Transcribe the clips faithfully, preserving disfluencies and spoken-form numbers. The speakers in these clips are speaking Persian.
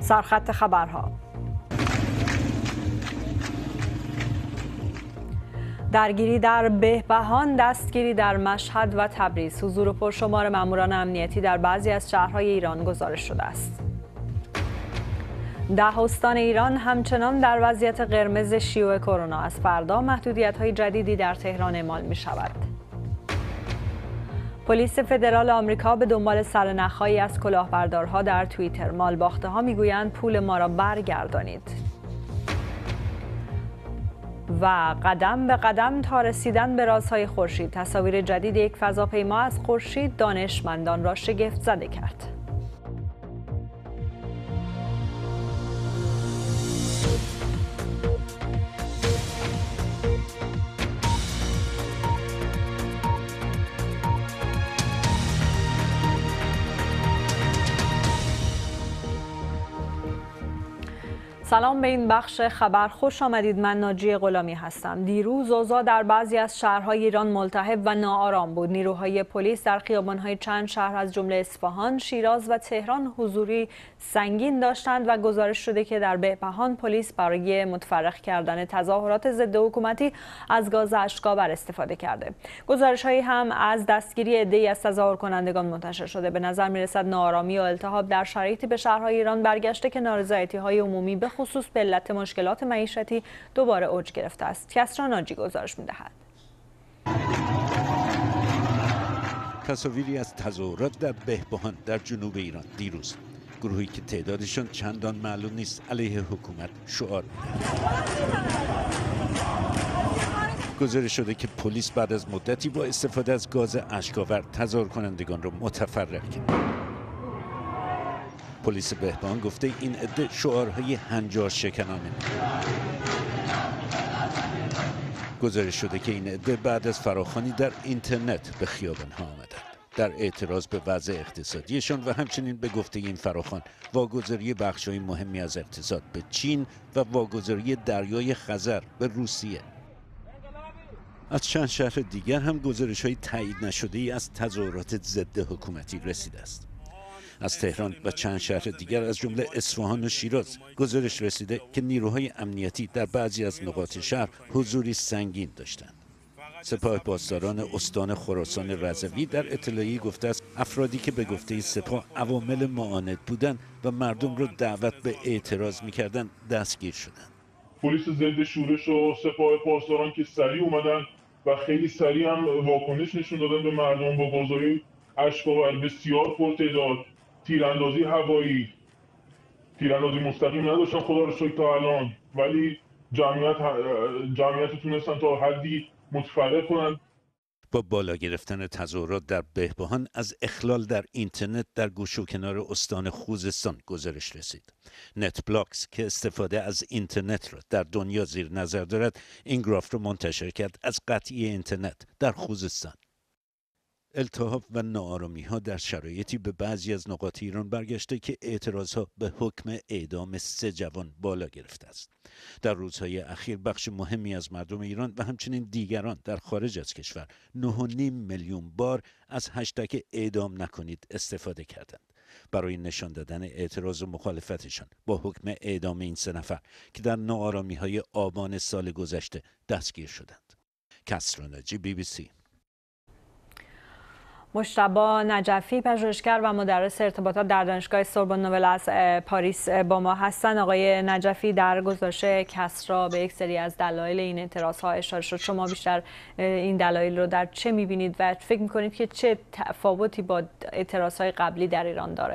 سرخط خبرها. درگیری در بهبهان، دستگیری در مشهد و تبریز. حضور پرشمار ماموران امنیتی در بعضی از شهرهای ایران گزارش شده است. ده استان ایران همچنان در وضعیت قرمز شیوع کرونا. از فردا محدودیت‌های جدیدی در تهران اعمال می‌شود. پلیس فدرال آمریکا به دنبال سرنخ‌هایی از کلاهبردارها در توییتر. مالباخته‌ها می‌گویند پول ما را برگردانید. و قدم به قدم تا رسیدن به رازهای خورشید. تصاویر جدید یک فضاپیما از خورشید دانشمندان را شگفت زده کرد. سلام به این بخش خبر، خوش آمدید. من ناجی غلامی هستم. دیروز اوضاع در بعضی از شهرهای ایران ملتهب و ناآرام بود. نیروهای پلیس در خیابان‌های چند شهر از جمله اصفهان، شیراز و تهران حضوری سنگین داشتند و گزارش شده که در بهبهان پلیس برای متفرق کردن تظاهرات ضد حکومتی از گاز اشک‌آور استفاده کرده. گزارش‌هایی هم از دستگیری عده‌ای از تظاهر کنندگان منتشر شده. به نظر می‌رسد ناآرامی و التهاب در شرایطی به شهرهای ایران برگشته که نارضایتی‌های عمومی به خصوص به علت مشکلات معیشتی دوباره اوج گرفته است. کسری ناجی گزارش می‌دهد. تصاویری از تظاهرات در بهبهان در جنوب ایران دیروز. گروهی که تعدادشان چندان معلوم نیست علیه حکومت شعار می‌دهند. گزارش شده که پلیس بعد از مدتی با استفاده از گاز اشک‌آور تظاهر کنندگان را متفرق کرد. پلیس بهبهان گفته این عده شعارهای هنجار شکنانه. گزارش شده که این عده بعد از فراخوانی در اینترنت به خیابان‌ها آمدند در اعتراض به وضع اقتصادیشان و همچنین به گفته این فراخوان واگذاری بخش‌های مهمی از اقتصاد به چین و واگذاری دریای خزر به روسیه. از چند شهر دیگر هم گزارش‌های تایید نشده‌ای از تظاهرات ضد حکومتی رسیده است. از تهران و چند شهر دیگر از جمله اصفهان و شیراز گزارش رسیده که نیروهای امنیتی در بعضی از نقاط شهر حضوری سنگین داشتند. سپاه پاسداران استان خراسان رضوی در اطلاعیه گفته است افرادی که به گفته سپاه عوامل معاند بودند و مردم را دعوت به اعتراض می‌کردند دستگیر شدند. پلیس ضد شورش و سپاه پاسداران که سریع اومدن و خیلی سریع هم واکنش نشون دادن به مردم با گازهای اشک‌آور بسیار پرتعداد، تیراندازی هوایی، تیراندازی مستقیم نداشتن خدا رو شکر تا الان، ولی جمعیت جمعیت تونستن تا حدی متفرق کنن. با بالا گرفتن تظاهرات در بهبهان از اخلال در اینترنت در گوشه و کنار استان خوزستان گزارش رسید. نت بلاکس که استفاده از اینترنت را در دنیا زیر نظر دارد این گراف را منتشر کرد از قطعی اینترنت در خوزستان. التهاب و ناآرامی‌ها در شرایطی به بعضی از نقاط ایران برگشته که اعتراضها به حکم اعدام سه جوان بالا گرفته است. در روزهای اخیر بخش مهمی از مردم ایران و همچنین دیگران در خارج از کشور نه و نیم میلیون بار از هشتگ اعدام نکنید استفاده کردند برای نشان دادن اعتراض و مخالفتشان با حکم اعدام این سه نفر که در ناآرامی‌های آبان سال گذشته دستگیر شدند. کسری ناجی، بی بی سی. مجتبی نجفی، پژوهشگر و مدرس ارتباطات در دانشگاه سوربن نوبل از پاریس با ما هستند. آقای نجفی، در گزارش کسری به یک سری از دلایل این اعتراض‌ها اشاره شد. شما بیشتر این دلایل رو در چه می‌بینید و فکر می‌کنید که چه تفاوتی با اعتراض‌های قبلی در ایران داره؟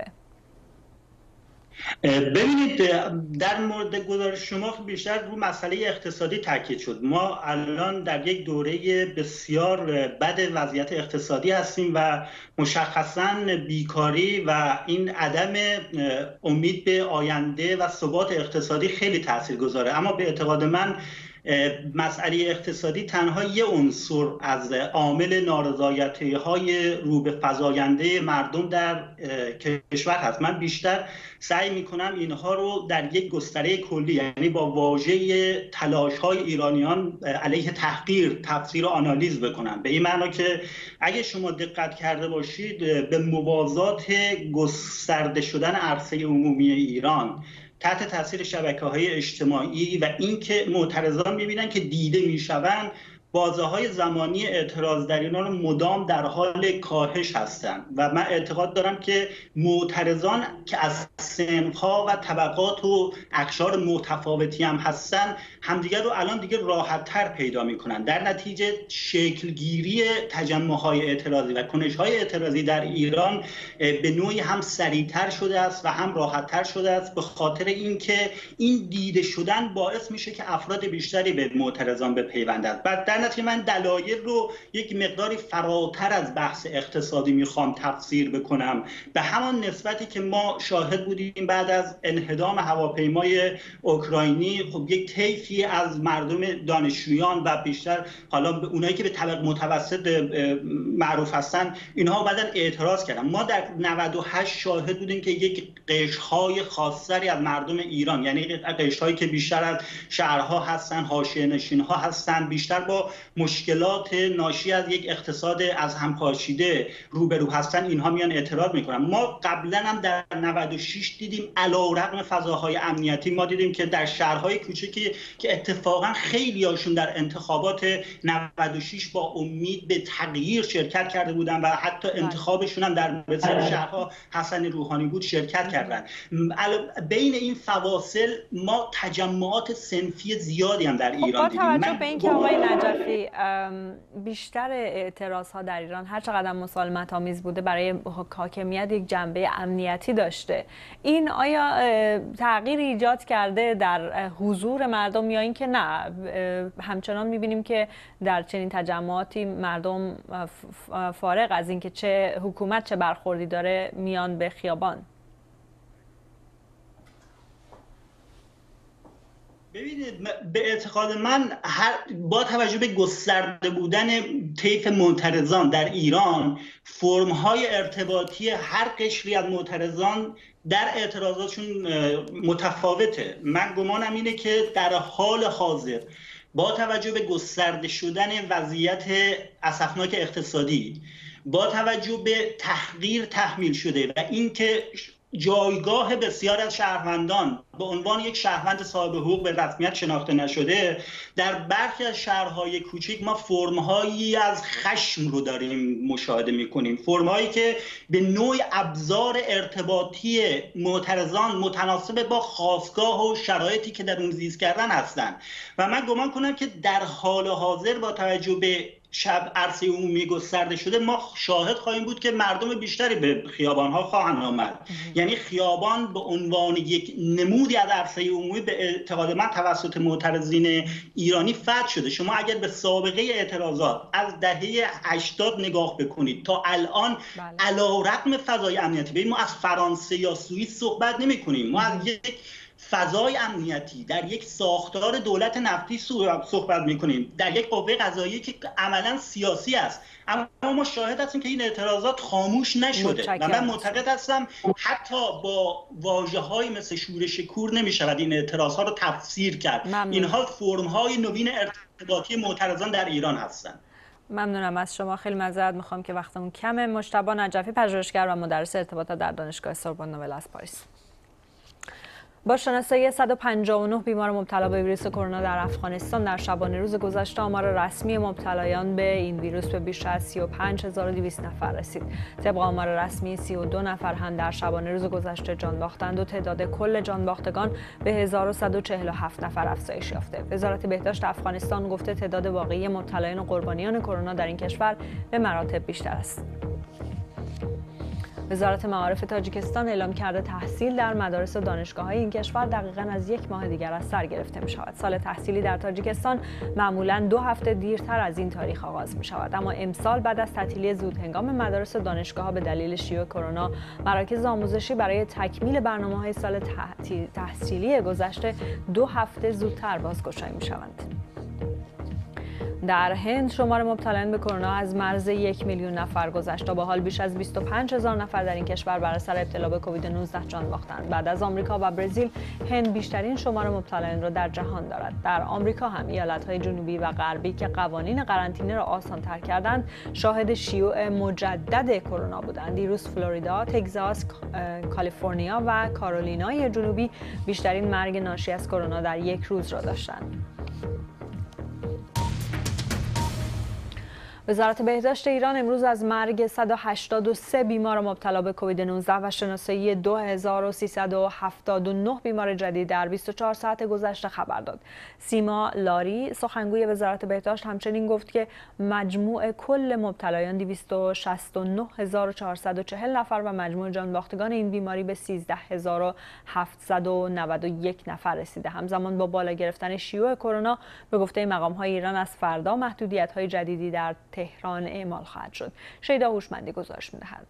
ببینید، در مورد گزارش شما بیشتر رو مسئله اقتصادی تاکید شد. ما الان در یک دوره بسیار بد وضعیت اقتصادی هستیم و مشخصاً بیکاری و این عدم امید به آینده و ثبات اقتصادی خیلی تاثیرگذاره. اما به اعتقاد من مسئله اقتصادی تنها یه عنصر از عامل نارضایتی‌های رو به فزاینده مردم در کشور هست. من بیشتر سعی میکنم اینها رو در یک گستره کلی، یعنی با واژه تلاش‌های ایرانیان علیه تحقیر تفسیر و آنالیز بکنم، به این معنا که اگه شما دقت کرده باشید به موازات گسترده شدن عرصه عمومی ایران تحت تاثیر شبکه‌های اجتماعی و اینکه معترضان می‌بینن که دیده می‌شوند، بازه‌های زمانی اعتراض در اینا رو مدام در حال کاهش هستند و من اعتقاد دارم که معترضان که از صنف‌ها و طبقات و اقشار متفاوتی هم هستن همدیگر رو الان دیگه راحت‌تر پیدا می‌کنن. در نتیجه شکلگیری تجمع‌های اعتراضی و کنش‌های اعتراضی در ایران به نوعی هم سریع‌تر شده است و هم راحت‌تر شده است، به خاطر اینکه این دیده شدن باعث میشه که افراد بیشتری به معترضان بپیوندند. بعد در نتیجه من دلایل رو یک مقداری فراتر از بحث اقتصادی میخوام تفسیر بکنم، به همان نسبتی که ما شاهد بودیم بعد از انهدام هواپیمای اوکراینی، خب یک طیفی از مردم دانشجویان و بیشتر حالا اونایی که به طبقه متوسط معروف هستن اینها بعدن اعتراض کردن. ما در نود و هشت شاهد بودیم که یک قشرهای خاصی از مردم ایران، یعنی قشرهایی که بیشتر از شهرها هستن، حاشیه‌نشین‌ها هستن، بیشتر با مشکلات ناشی از یک اقتصاد از هم پاشیده روبرو هستن، اینها میان اعتراض میکنن. ما قبلا هم در نود و شش دیدیم علیرغم فضاهای امنیتی ما دیدیم که در شهرهای کوچکی که اتفاقا خیلی هاشون در انتخابات نود و شش با امید به تغییر شرکت کرده بودن و حتی انتخابشون هم در بسیاری شهرها حسن روحانی بود شرکت کردن. بین این فواصل ما تجمعات صنفی زیادی هم در ایران دیدیم. با توجه به اینکه آقای نجفی بیشتر اعتراض ها در ایران هر چقدر مسالمت آمیز بوده برای حاکمیت یک جنبه امنیتی داشته، این آیا تغییر ایجاد کرده در حضور مردم یا اینکه نه همچنان میبینیم که در چنین تجمعاتی مردم فارغ از اینکه چه حکومت چه برخوردی داره میان به خیابان؟ ببینید، به اعتقاد من هر با توجه به گسترده بودن طیف معترضان در ایران، فرم‌های ارتباطی هر قشری از معترضان در اعتراضاتشون متفاوته. من گمانم اینه که در حال حاضر با توجه به گسترده شدن وضعیت اسفناک اقتصادی، با توجه به تحقیر تحمیل شده و اینکه جایگاه بسیار از شهروندان به عنوان یک شهروند صاحب حقوق به رسمیت شناخته نشده، در برخی از شهرهای کوچک ما فرم‌هایی از خشم رو داریم مشاهده می‌کنیم، فرم‌هایی که به نوع ابزار ارتباطی معترضان متناسب با خاستگاه و شرایطی که در اون زیست کردن هستند و من گمان کنم که در حال حاضر با توجه به شب عرصه عمومی گسترده شده ما شاهد خواهیم بود که مردم بیشتری به خیابان‌ها خواهند آمد. یعنی خیابان به عنوان یک نمودی از عرصه عمومی به اعتقاد من توسط معترضین ایرانی فتح شده. شما اگر به سابقه اعتراضات از دهه هشتاد نگاه بکنید تا الان، علیرغم فضای امنیتی، ببین ما از فرانسه یا سوئیس صحبت نمی‌کنیم، ما از یک فضای امنیتی در یک ساختار دولت نفتی صحبت می‌کنیم، در یک قوه قضاییه که عملاً سیاسی است، اما ما شاهد هستیم که این اعتراضات خاموش نشده و من معتقد هستم حتی با واژه‌هایی مثل شورش کور نمی‌شود این اعتراضات رو تفسیر کرد. ممنون. اینها فرم‌های نوین ارتباطی معترضان در ایران هستند. ممنونم از شما، خیلی معذرت میخوام که وقتمون کمه. مجتبی نجفی، پژوهشگر و مدرس ارتباطات در دانشگاه سوربن نوبل از پاریس. با شناسایی صد و پنجاه و نه بیمار مبتلا به ویروس کرونا در افغانستان در شبانه روز گذشته، آمار رسمی مبتلایان به این ویروس به بیش از سی و پنج هزار و دویست نفر رسید. طبق آمار رسمی سی و دو نفر هم در شبانه روز گذشته جان باختند و تعداد کل جان باختگان به هزار و صد و چهل و هفت نفر افزایش یافته. وزارت بهداشت افغانستان گفته تعداد واقعی مبتلایان و قربانیان کرونا در این کشور به مراتب بیشتر است. وزارت معارف تاجیکستان اعلام کرده تحصیل در مدارس و دانشگاه‌های این کشور دقیقاً از یک ماه دیگر از سر گرفته می‌شود. سال تحصیلی در تاجیکستان معمولاً دو هفته دیرتر از این تاریخ آغاز می‌شود، اما امسال بعد از تعطیلی زود هنگام مدارس و دانشگاه‌ها به دلیل شیوع کرونا، مراکز آموزشی برای تکمیل برنامه‌های سال تحصیلی گذشته دو هفته زودتر بازگشایی می‌شوند. در هند شمار مبتلایان به کرونا از مرز یک میلیون نفر گذشت. تا به حال بیش از بیست و پنج هزار نفر در این کشور بر اثر ابتلا به کووید نوزده جان باختند. بعد از آمریکا و برزیل، هند بیشترین شمار مبتلایان را در جهان دارد. در آمریکا هم ایالت‌های جنوبی و غربی که قوانین قرنطینه را آسان‌تر کردند، شاهد شیوع مجدد کرونا بودند. دیروز فلوریدا، تگزاس، کالیفرنیا و کارولینای جنوبی بیشترین مرگ ناشی از کرونا در یک روز را داشتند. وزارت بهداشت ایران امروز از مرگ صد و هشتاد و سه بیمار مبتلا به کووید نوزده و شناسایی دو هزار و سیصد و هفتاد و نه بیمار جدید در بیست و چهار ساعت گذشته خبر داد. سیما لاری، سخنگوی وزارت بهداشت، همچنین گفت که مجموع کل مبتلایان دویست و شصت و نه هزار و چهارصد و چهل نفر و مجموع جانباختگان این بیماری به سیزده هزار و هفتصد و نود و یک نفر رسیده. همزمان با بالا گرفتن شیوع کرونا، به گفته مقام‌های ایران از فردا محدودیت‌های جدیدی در تهران اعمال خواهد شد. شیدا هوشمندی گزارش می‌دهد.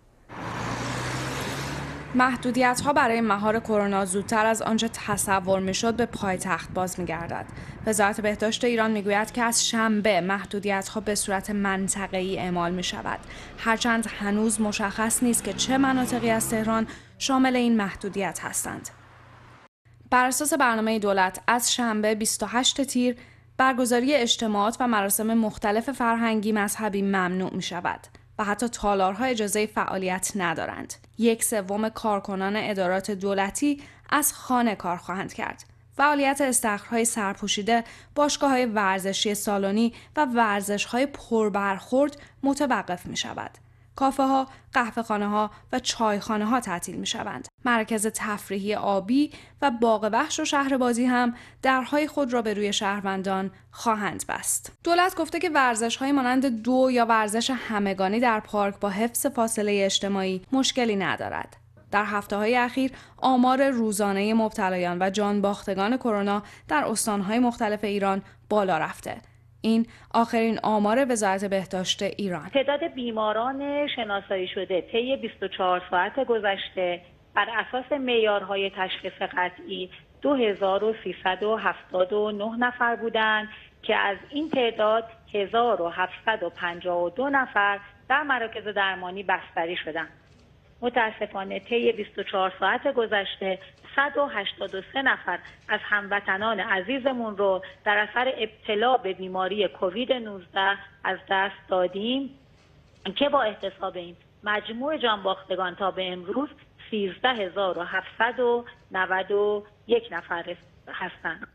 محدودیت‌ها برای مهار کرونا زودتر از آنچه تصور می‌شد به پایتخت باز می‌گردد. وزارت بهداشت ایران می‌گوید که از شنبه محدودیت‌ها به صورت منطقه‌ای اعمال می‌شود. هرچند هنوز مشخص نیست که چه مناطقی از تهران شامل این محدودیت هستند. بر اساس برنامه دولت از شنبه بیست و هشتم تیر برگزاری اجتماعات و مراسم مختلف فرهنگی مذهبی ممنوع می شود و حتی تالارها اجازه فعالیت ندارند. یک سوم کارکنان ادارات دولتی از خانه کار خواهند کرد. فعالیت استخرهای سرپوشیده، باشگاه‌های ورزشی سالنی و ورزش‌های پربرخورد متوقف می شود. کافه ها، قهوه خانه ها و چایخانه ها تعطیل می شوند. مرکز تفریحی آبی و باغ وحش و شهر بازی هم درهای خود را به روی شهروندان خواهند بست. دولت گفته که ورزش های مانند دو یا ورزش همگانی در پارک با حفظ فاصله اجتماعی مشکلی ندارد. در هفته‌های اخیر آمار روزانه مبتلایان و جانباختگان کرونا در استان‌های مختلف ایران بالا رفته. این آخرین آمار وزارت بهداشت ایران. تعداد بیماران شناسایی شده طی بیست و چهار ساعت گذشته بر اساس معیارهای تشخیص قطعی دو هزار و سیصد و هفتاد و نه نفر بودند که از این تعداد هزار و هفتصد و پنجاه و دو نفر در مراکز درمانی بستری شدند. متاسفانه طی بیست و چهار ساعت گذشته صد و هشتاد و سه نفر از هموطنان عزیزمون رو در اثر ابتلا به بیماری کووید نوزده از دست دادیم که با احتساب این مجموع جانباختگان تا به امروز سیزده هزار و هفتصد و نود و یک نفر هستند.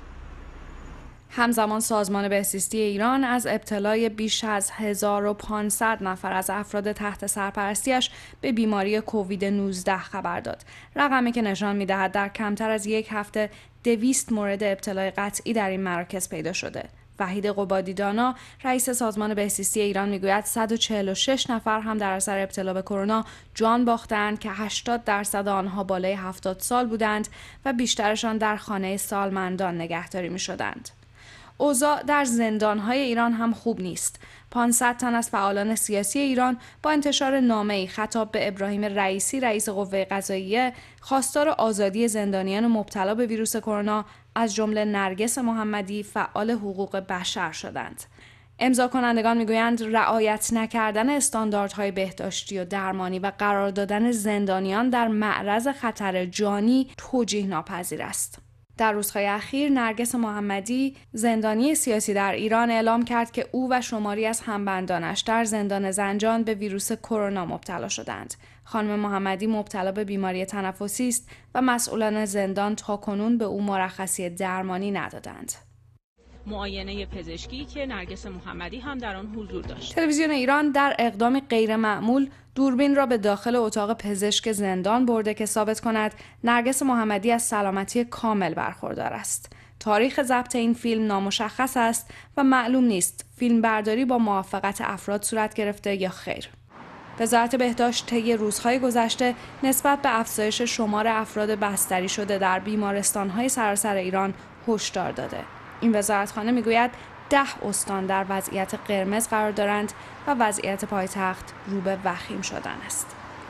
همزمان سازمان بهزیستی ایران از ابتلای بیش از هزار و پانصد نفر از افراد تحت سرپرستیش به بیماری کووید نوزده خبر داد. رقمی که نشان می‌دهد در کمتر از یک هفته دویست مورد ابتلای قطعی در این مراکز پیدا شده. وحید قبادی دانا، رئیس سازمان بهزیستی ایران، میگوید صد و چهل و شش نفر هم در اثر ابتلا به کرونا جان باختند که هشتاد درصد آنها بالای هفتاد سال بودند و بیشترشان در خانه سالمندان نگهداری می‌شدند. اوضاع در زندان‌های ایران هم خوب نیست. پانصد تن از فعالان سیاسی ایران با انتشار نامه‌ای خطاب به ابراهیم رئیسی، رئیس قوه قضاییه، خواستار آزادی زندانیان مبتلا به ویروس کرونا از جمله نرگس محمدی، فعال حقوق بشر شدند. امضا کنندگان میگویند رعایت نکردن استانداردهای بهداشتی و درمانی و قرار دادن زندانیان در معرض خطر جانی توجیه ناپذیر است. در روزهای اخیر نرگس محمدی، زندانی سیاسی در ایران، اعلام کرد که او و شماری از همبندانش در زندان زنجان به ویروس کرونا مبتلا شدند. خانم محمدی مبتلا به بیماری تنفسی است و مسئولان زندان تاکنون به او مرخصی درمانی ندادند. معاینه پزشکی که نرگس محمدی هم در آن حضور داشت. تلویزیون ایران در اقدامی غیر معمول دوربین را به داخل اتاق پزشک زندان برده که ثابت کند نرگس محمدی از سلامتی کامل برخوردار است. تاریخ ضبط این فیلم نامشخص است و معلوم نیست فیلم برداری با موافقت افراد صورت گرفته یا خیر. وزارت بهداشت طی روزهای گذشته نسبت به افزایش شمار افراد بستری شده در بیمارستان‌های سراسر ایران هشدار داده. این وزارتخانه میگوید ده استان در وضعیت قرمز قرار دارند و وضعیت پایتخت رو به وخیم شدن است.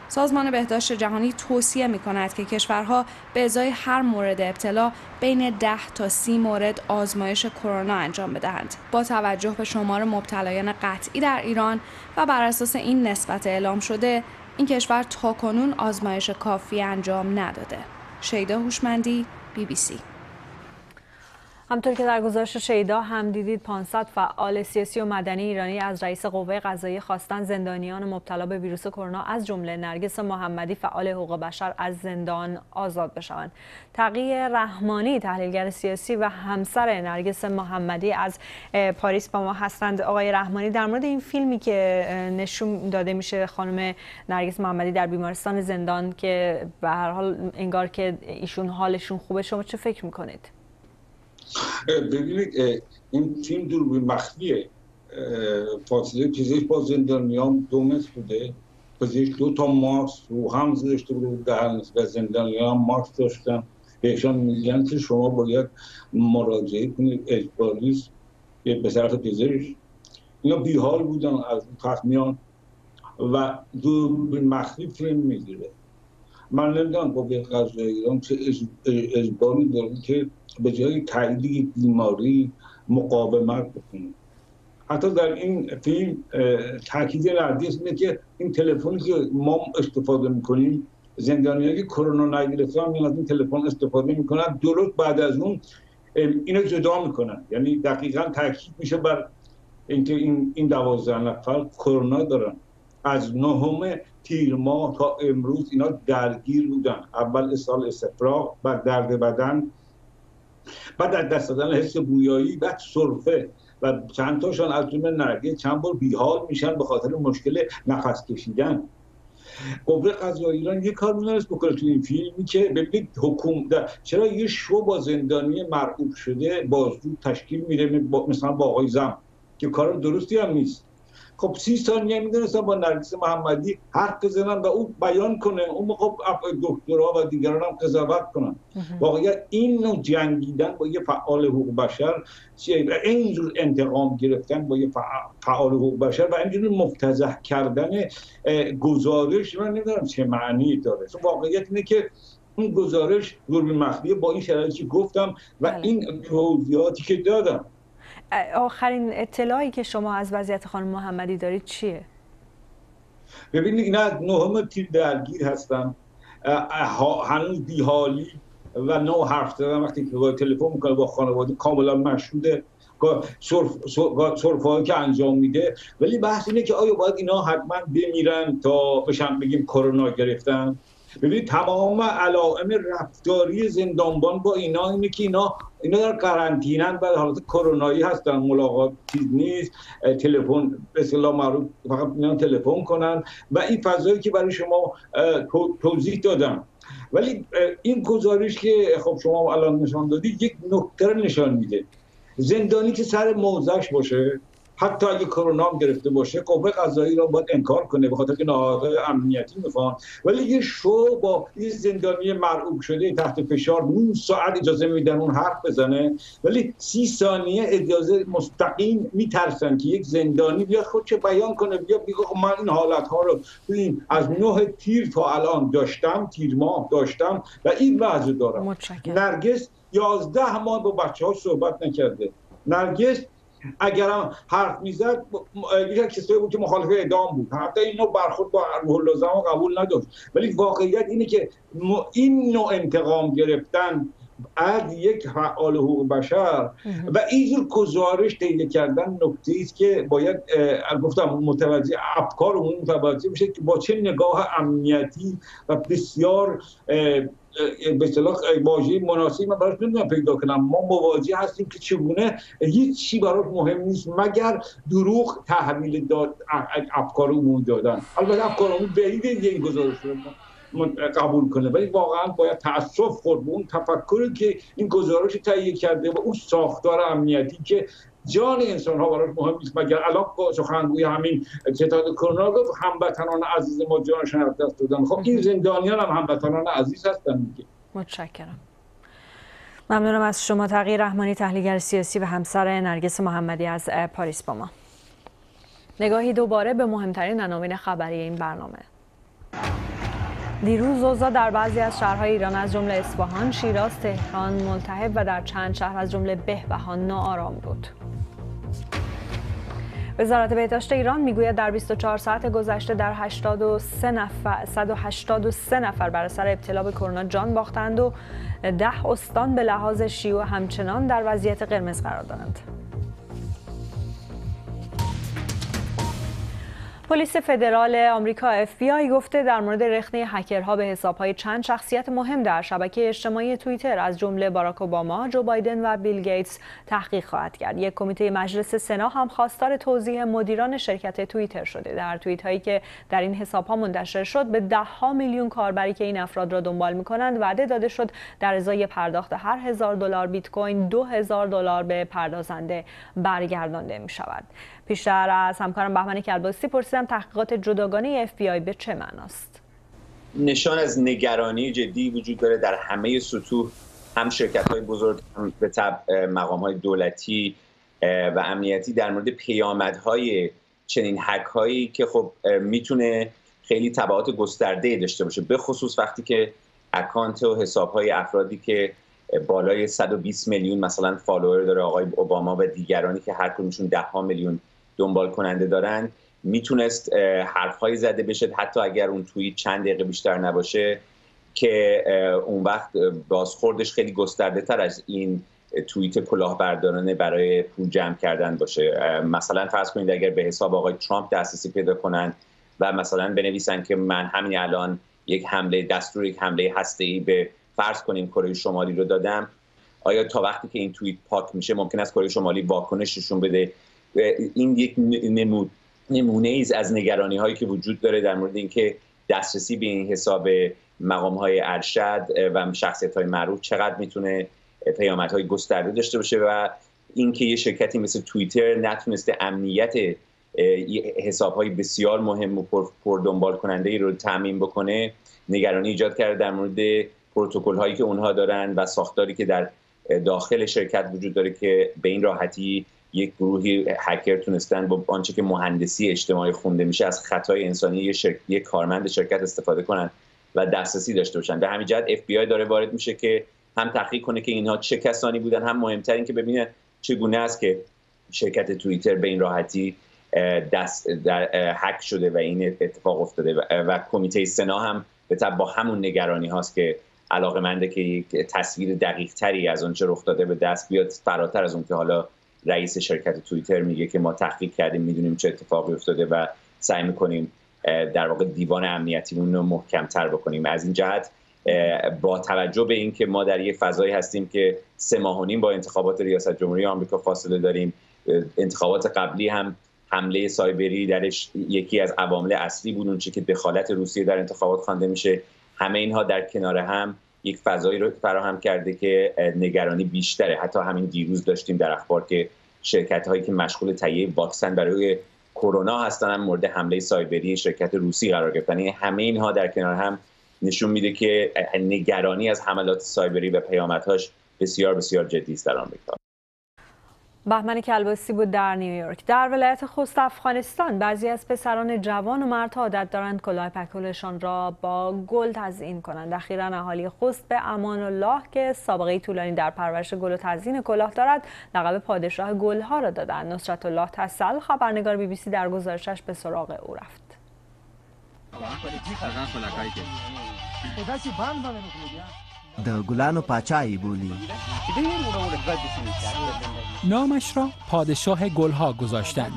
سازمان بهداشت جهانی توصیه می‌کند که کشورها به ازای هر مورد ابتلا بین ده تا سی مورد آزمایش کرونا انجام بدهند. با توجه به شمار مبتلایان قطعی در ایران و بر اساس این نسبت اعلام شده، این کشور تاکنون آزمایش کافی انجام نداده. شیدا هوشمندی، بی بی سی. همطور که در گزارش شیدا هم دیدید، پانصد فعال سیاسی و مدنی ایرانی از رئیس قوه قضاییه خواستن زندانیان مبتلا به ویروس کرونا از جمله نرگس محمدی فعال حقوق بشر از زندان آزاد بشوند. تقی رحمانی تحلیلگر سیاسی و همسر نرگس محمدی از پاریس با ما هستند. آقای رحمانی، در مورد این فیلمی که نشون داده میشه خانم نرگس محمدی در بیمارستان زندان که به هر حال انگار که ایشون حالشون خوبه، شما چه فکر میکنید؟ ببینید، این فیلم دوربین مخفیه. فاصله پزشک با زندانیان دو متر بوده. پزشک دو تا ماسک رو هم گذاشته بود دهن و زندانیان ماسک داشتن. بهشان میگن که شما باید مراجعه کنید، اجباری است به طرف پزشک. اینا بیحال بودن از خط میان و دوربین مخفی فیلم میگیره. من نمیدونم با به قضای ایران چه اجباری داره که به جای تایید بیماری مقاومت بکنه. حتی در این فیلم تاکید نرگس اینه که این تلفنی که ما استفاده میکنیم، زندانیایی که کرونا نگرفتن میان از این تلفن استفاده میکنن، درست بعد از اون اینو جدا میکنن. یعنی دقیقاً تاکید میشه بر اینکه این این دوازده نفر کرونا دارن. از نهم تیر ماه تا امروز اینا درگیر بودن. اول اسهال استفراغ، بعد درد بدن، بعد از دست دادن حس بویایی، بعد سرفه و چند تاشون از جمله نرگس چند بار بیحال میشن به خاطر مشکل نفس کشیدن. قوه قضاییه ایران یه کار می‌تونست بکنه تو این فیلمی که ببینید حکومت چرا یه شو با زندانی مرعوب شده بازجو تشکیل میده، مثلا با آقای زم که کار درستی هم نیست. خب سی ثانیه میدونستن با نرگس محمدی حرف بزنن و اون بیان کنه، اون موقع دکترها و دیگران هم قضاوت کنن. واقعا این نوع جنگیدن با یه فعال حقوق بشر، اینجور انتقام گرفتن با یه فعال حقوق بشر و اینجور مفتضح کردن گزارش، من نمیدونم چه معنی داره. واقعیت اینه که این گزارش دوربین مخفیه با این شرایطی که گفتم و این توضیحاتی که دادم. آخرین اطلاعی که شما از وضعیت خانم محمدی دارید چیه؟ ببینید اینا نهم تیر درگیر هستن، هنوز بیحالی و نو حرف زدن. وقتی که تلفن میکنه با خانواده کاملا مشهوده سرفه‌هایی که انجام میده، ولی بحث اینه که آیا باید اینا حتما بمیرن تا بشن بگیم کرونا گرفتن؟ ببینید تمام علائم رفتاری زندانبان با اینا اینه که اینا اینا در قرنطینه‌اند و حالت کرونایی هستن، ملاقات چیز نیست، تلفن به اصطلاح معروف فقط میان تلفن کنن و این فضایی که برای شما توضیح دادم. ولی این گزارش که خب شما الان نشان دادید یک نکته نشان میده. زندانی که سر موضعش باشه، حتی اگه کرونا هم گرفته باشه، قوه قضاییه را باید انکار کنه به خاطر که نهادهای امنیتی میخوان. ولی یه شو با این زندانی مرعوب شده تحت فشار نیم ساعت اجازه میدن اون حرف بزنه، ولی سی ثانیه اجازه مستقیم میترسن که یک زندانی بیاد خودش بیان کنه، بیا بگه من این حالت ها رو این از نه تیر تا الان داشتم، تیر ماه داشتم و این وضع دارم. متشکرم. نرگس یازده ماه با بچه ها صحبت نکرده. نرگس اگر هم حرف میزد یک کسایی بود که مخالف اعدام بود، حتی این نوع برخورد با روح الله زمان قبول نداشت. ولی واقعیت اینه که این نوع انتقام گرفتن از یک فعال حقوق بشر و اینجور گزارش تهیه کردن نکته است که باید گفتم متوجه افکارمون متوجه بشه که با چه نگاه امنیتی و بسیار به اصطلاح واژه مناسبی من براش نمیدونم پیدا کنم. ما مواجه هستیم که چگونه هیچ چی براش مهم نیست مگر دروغ تحویل داد افکار عمومی دادن. البته افکار عمومی بعید این گزارش رو قبول کنه، ولی واقعا باید تأسف خورد به اون تفکری که این گزارش تهیه کرده و اون ساختار امنیتی که جان انسان ها براش مهم نیست مگر الان سخنگوی همین ستاد کرونا گفت هموطنان عزیز ما جانشون از دست دادن. خب این زندانیان هم هموطنان عزیز هستن دیگه. متشکرم. ممنونم از شما تقی رحمانی تحلیلگر سیاسی و همسر نرگس محمدی از پاریس با ما. نگاهی دوباره به مهمترین عناوین خبری این برنامه. دیروز اوضاع در بعضی از شهرهای ایران از جمله اصفهان، شیراز، تهران، ملتهب و در چند شهر از جمله بهبهان ناآرام بود. وزارت بهداشت ایران میگوید در بیست و چهار ساعت گذشته در هشتاد و سه نفر صد و هشتاد و سه نفر بر اثر ابتلا به کرونا جان باختند و ده استان به لحاظ شیوع همچنان در وضعیت قرمز قرار دارند. پلیس فدرال آمریکا اف بی آی گفته در مورد رخنه هکرها به حساب‌های چند شخصیت مهم در شبکه اجتماعی توییتر از جمله باراک اوباما، جو بایدن و بیل گیتس تحقیق خواهد کرد. یک کمیته مجلس سنا هم خواستار توضیح مدیران شرکت توییتر شده. در توییت‌هایی که در این حساب‌ها منتشر شد به ده‌ها میلیون کاربری که این افراد را دنبال می‌کنند وعده داده شد در ازای پرداخت هر هزار دلار بیت کوین دو هزار دلار به پردازنده برگردانده می‌شود. پیشتر از همکارم بهمن کلباسی پرسیدم تحقیقات جداگانه اف بی آی به چه معناست؟ نشان از نگرانی جدی وجود داره در همه سطوح، هم شرکت‌های بزرگ، هم به تبع مقام‌های دولتی و امنیتی در مورد پیامدهای چنین هک‌هایی که خب میتونه خیلی تبعات گسترده‌ای داشته باشه، به خصوص وقتی که اکانت و حساب‌های افرادی که بالای صد و بیست میلیون مثلا فالوور داره آقای اوباما و دیگرانی که هر کدومشون ده ها میلیون دنبال کننده دارن میتونست حرفهایی زده بشه حتی اگر اون توییت چند دقیقه بیشتر نباشه که اون وقت بازخوردش خیلی گسترده تر از این توییت کلاهبردارانه برای پول جمع کردن باشه. مثلا فرض کنید اگر به حساب آقای ترامپ دسترسی پیدا کنن و مثلا بنویسن که من همین الان یک حمله دستور یک حمله هسته‌ای به فرض کنیم کره شمالی رو دادم، آیا تا وقتی که این توییت پاک میشه ممکن است کره شمالی واکنش نشون بده؟ این یک نمونه ایست از نگرانی هایی که وجود داره در مورد اینکه دسترسی به این حساب مقام های ارشد و شخصیت های معروف چقدر میتونه پیامدهای گسترده داشته باشه و اینکه یه شرکتی مثل توییتر نتونسته امنیت حساب های بسیار مهم و پر دنبال کننده ای رو تامین بکنه نگرانی ایجاد کرده در مورد پروتکل هایی که اونها دارن و ساختاری که در داخل شرکت وجود داره که به این راحتی یک گروهی هکر تونستن با آنچه که مهندسی اجتماعی خونده میشه از خطای انسانی یک شرک... یک کارمند شرکت استفاده کنن و دسترسی داشته باشن. به همین جهت اف بی آی داره وارد میشه که هم تحقیق کنه که اینها چه کسانی بودن، هم مهمتر این که ببینه چگونه است که شرکت توییتر به این راحتی دست در هک شده و این اتفاق افتاده و, و کمیته سنا هم به تبع با همون نگرانی هاست که علاقه‌منده که یک تصویر دقیق تری از اون چه رخ داده به دست بیاد، فراتر از اون که حالا رئیس شرکت توییتر میگه که ما تحقیق کردیم میدونیم چه اتفاقی افتاده و سعی میکنیم در واقع دیوان امنیتیمون رو محکم‌تر بکنیم. از این جهت با توجه به اینکه ما در یک فضایی هستیم که سه ماه و نیم با انتخابات ریاست جمهوری آمریکا فاصله داریم، انتخابات قبلی هم حمله سایبری درش یکی از عوامل اصلی بود، اونچه که دخالت روسیه در انتخابات خوانده میشه، همه اینها در کنار هم یک فضایی رو فراهم کرده که نگرانی بیشتره. حتی همین دیروز داشتیم در اخبار که شرکت هایی که مشغول تهیه واکسن برای کرونا هستن هم مورد حمله سایبری شرکت روسی قرار گرفتن. یعنی همه اینها در کنار هم نشون میده که نگرانی از حملات سایبری و پیامدهاش بسیار بسیار جدی است در آمریکا. بهمن کلباسی بود در نیویورک. در ولایت خوست افغانستان بعضی از پسران جوان و مردها عادت دارند کلاه پکولشان را با گل تزیین کنند. اخیراً اهالی خوست به امان الله که سابقه طولانی در پرورش گل و تزیین کلاه دارد لقب پادشاه گلها را دادند. نصرت الله تسل خبرنگار بی بی سی در گزارشش به سراغ او رفت. د ګلانو پاچایی بولی. نامش را پادشاه گلها گذاشتند.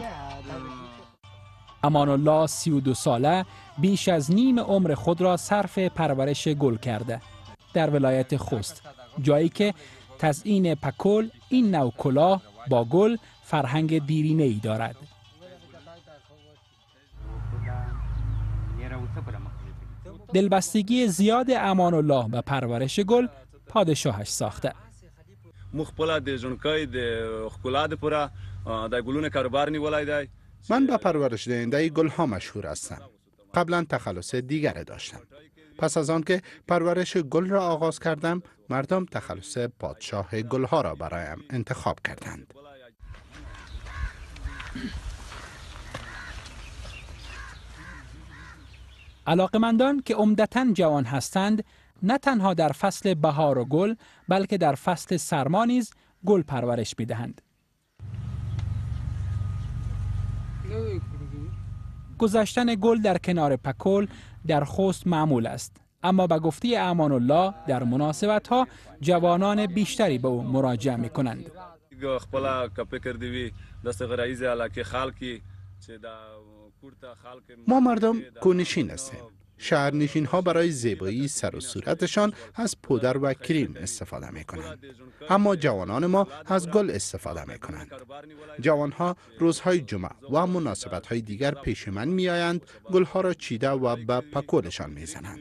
امان الله سی و دو ساله بیش از نیم عمر خود را صرف پرورش گل کرده در ولایت خوست، جایی که تزیین پکول این نوع کلاه با گل فرهنگ دیرینه ای دارد. دلبستگی زیاد امان الله و پرورش گل پادشاهش ساخته. مخبلا د ژوندکای د خپلا د پورا د ګلونو کاروبار نیولای دی. من با پرورش دهنده گلها مشهور هستم. قبلا تخلص دیگر داشتم. پس از آن که پرورش گل را آغاز کردم، مردم تخلص پادشاه گلها را برایم انتخاب کردند. علاقمندان که عمدتاً جوان هستند نه تنها در فصل بهار و گل بلکه در فصل سرما نیز گل پرورش می‌دهند. گذاشتن گل در کنار پکول در خوست معمول است، اما به گفته امان الله در مناسبت‌ها جوانان بیشتری به او مراجعه می‌کنند. ما مردم کوهنشین هستیم. شهرنشین ها برای زیبایی سر و صورتشان از پودر و کریم استفاده می کنند. اما جوانان ما از گل استفاده می کنند. جوان ها روزهای جمعه و مناسبت های دیگر پیش من می آیند، گل ها را چیده و به پکولشان می زنند.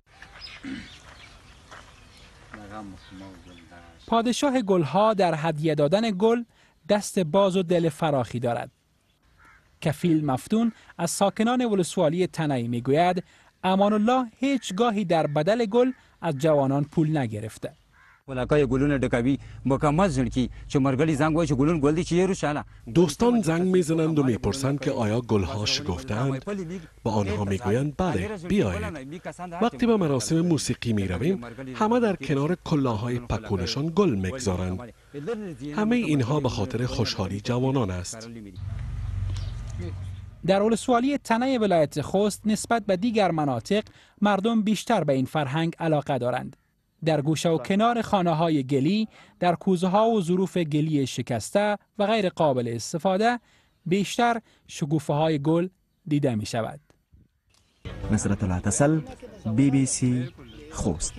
پادشاه گل ها در هدیه دادن گل دست باز و دل فراخی دارد. کفیل مفتون از ساکنان ولسوالی تنعی می گوید امان الله هیچگاهی در بدل گل از جوانان پول نگرفته. دوستان زنگ میزنند و میپرسند که آیا گلها شکفتند؟ با آنها میگویند بله بیایید. وقتی به مراسم موسیقی میرویم همه در کنار کلاههای پکولشان گل میگذارند. همه اینها به خاطر خوشحالی جوانان است. در ولسوالی تنعی ولایت خوست نسبت به دیگر مناطق مردم بیشتر به این فرهنگ علاقه دارند. در گوشه و کنار خانه‌های گلی، در کوزه‌ها و ظروف گلی شکسته و غیر قابل استفاده بیشتر شکوفه‌های گل دیده می شود. نصرت العتسل، بی بی سی خوست.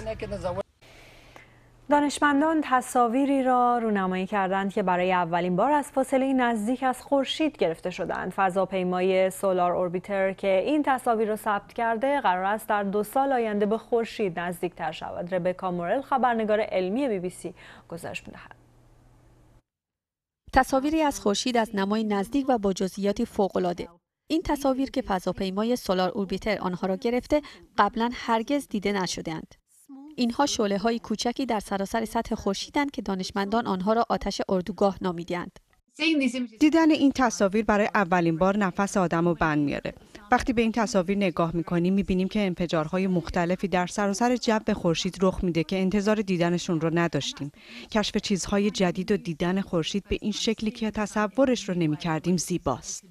دانشمندان تصاویری را رونمایی کردند که برای اولین بار از فاصله نزدیک از خورشید گرفته شدند. فضاپیمای سولار اوربیتر که این تصاویر را ثبت کرده قرار است در دو سال آینده به خورشید نزدیکتر شود. ربکا مورل خبرنگار علمی بی بی سی گزارش می‌دهد. تصاویری از خورشید از نمای نزدیک و با جزئیاتی فوق‌العاده. این تصاویر که فضاپیمای سولار اوربیتر آنها را گرفته قبلا هرگز دیده نشده‌اند. اینها شعله‌های کوچکی در سراسر سطح خورشیدند که دانشمندان آنها را آتش اردوگاه نامیدند. دیدن این تصاویر برای اولین بار نفس آدم رو بند میاره. وقتی به این تصاویر نگاه میکنیم میبینیم که انفجارهای مختلفی در سراسر جو خورشید رخ میده که انتظار دیدنشون رو نداشتیم. کشف چیزهای جدید و دیدن خورشید به این شکلی که تصورش رو نمیکردیم زیباست.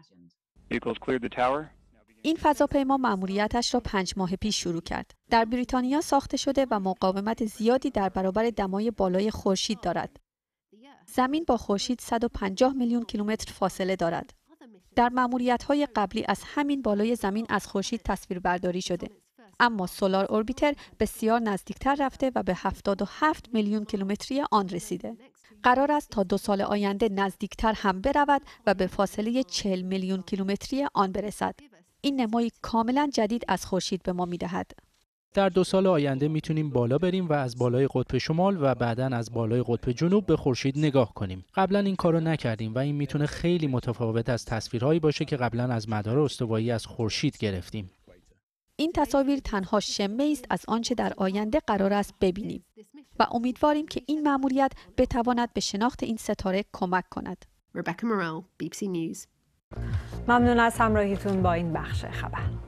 این فضاپیما مأموریتش را پنج ماه پیش شروع کرد. در بریتانیا ساخته شده و مقاومت زیادی در برابر دمای بالای خورشید دارد. زمین با خورشید صد و پنجاه میلیون کیلومتر فاصله دارد. در مأموریت‌های قبلی از همین بالای زمین از خورشید تصویربرداری شده. اما سولار اوربیتر بسیار نزدیکتر رفته و به هفتاد و هفت میلیون کیلومتری آن رسیده. قرار است تا دو سال آینده نزدیکتر هم برود و به فاصله چهل میلیون کیلومتری آن برسد. این نمایی کاملا جدید از خورشید به ما می‌دهد. در دو سال آینده میتونیم بالا بریم و از بالای قطب شمال و بعداً از بالای قطب جنوب به خورشید نگاه کنیم. قبلا این کارو نکردیم و این میتونه خیلی متفاوت از تصویرهایی باشه که قبلا از مدار استوایی از خورشید گرفتیم. این تصاویر تنها شمه است از آنچه در آینده قرار است ببینیم و امیدواریم که این مأموریت بتواند به شناخت این ستاره کمک کند. ربکا مورل، بی بی سی نیوز. ممنون از همراهیتون با این بخش خبر.